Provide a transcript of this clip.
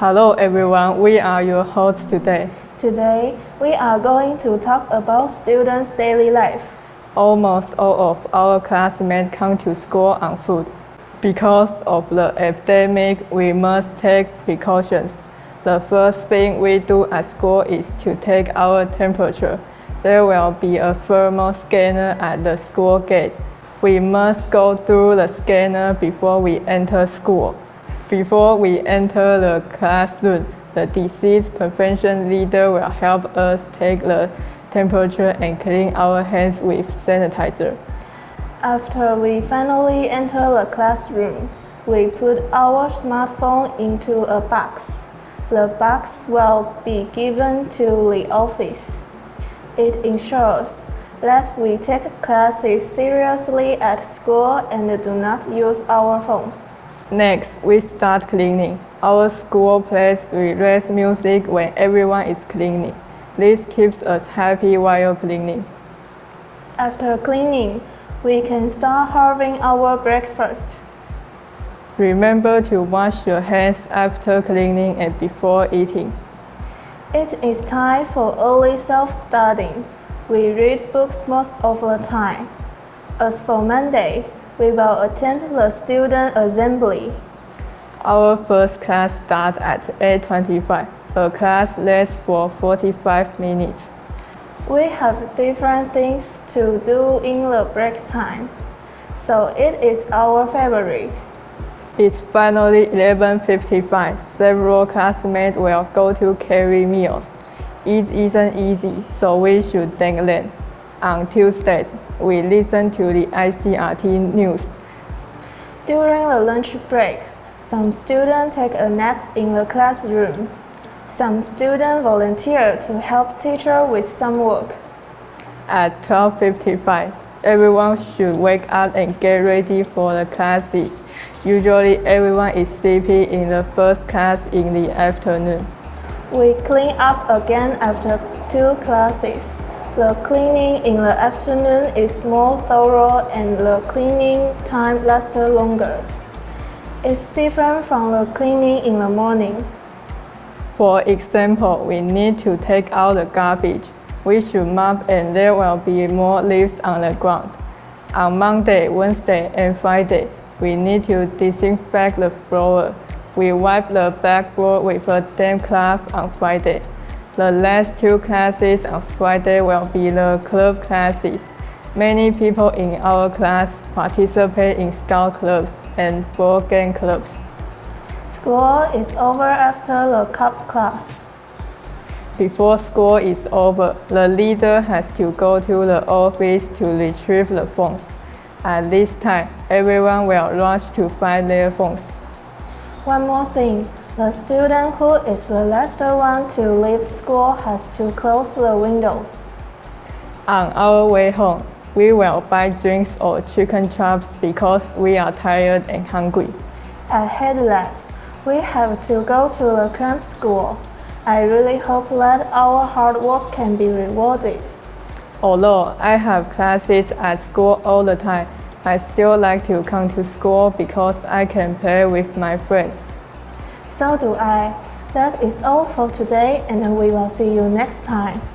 Hello everyone, we are your hosts today. Today, we are going to talk about students' daily life. Almost all of our classmates come to school on foot. Because of the epidemic, we must take precautions. The first thing we do at school is to take our temperature. There will be a thermal scanner at the school gate. We must go through the scanner before we enter school. Before we enter the classroom, the disease prevention leader will help us take the temperature and clean our hands with sanitizer. After we finally enter the classroom, we put our smartphone into a box. The box will be given to the office. It ensures that we take classes seriously at school and do not use our phones. Next, we start cleaning. Our school plays relaxed music when everyone is cleaning. This keeps us happy while cleaning. After cleaning, we can start having our breakfast. Remember to wash your hands after cleaning and before eating. It is time for early self-studying. We read books most of the time. As for Monday, we will attend the student assembly. Our first class starts at 8:25. A class lasts for 45 minutes. We have different things to do in the break time, so it is our favorite. It's finally 11:55. Several classmates will go to carry meals. It isn't easy, so we should thank them. On Tuesdays, we listen to the ICRT news. During the lunch break, some students take a nap in the classroom. Some students volunteer to help teacher with some work. At 12:55, everyone should wake up and get ready for the classes. Usually, everyone is sleeping in the first class in the afternoon. We clean up again after 2 classes. The cleaning in the afternoon is more thorough and the cleaning time lasts longer. It's different from the cleaning in the morning. For example, we need to take out the garbage. We should mop and there will be more leaves on the ground. On Monday, Wednesday, and Friday, we need to disinfect the floor. We wipe the blackboard with a damp cloth on Friday. The last 2 classes on Friday will be the club classes. Many people in our class participate in scout clubs and board game clubs. School is over after the cup class. Before school is over, the leader has to go to the office to retrieve the phones. At this time, everyone will rush to find their phones. One more thing, the student who is the last one to leave school has to close the windows. On our way home, we will buy drinks or chicken chops because we are tired and hungry. I hate that. We have to go to the camp school. I really hope that our hard work can be rewarded. Although I have classes at school all the time, I still like to come to school because I can play with my friends. So do I. That is all for today, and we will see you next time.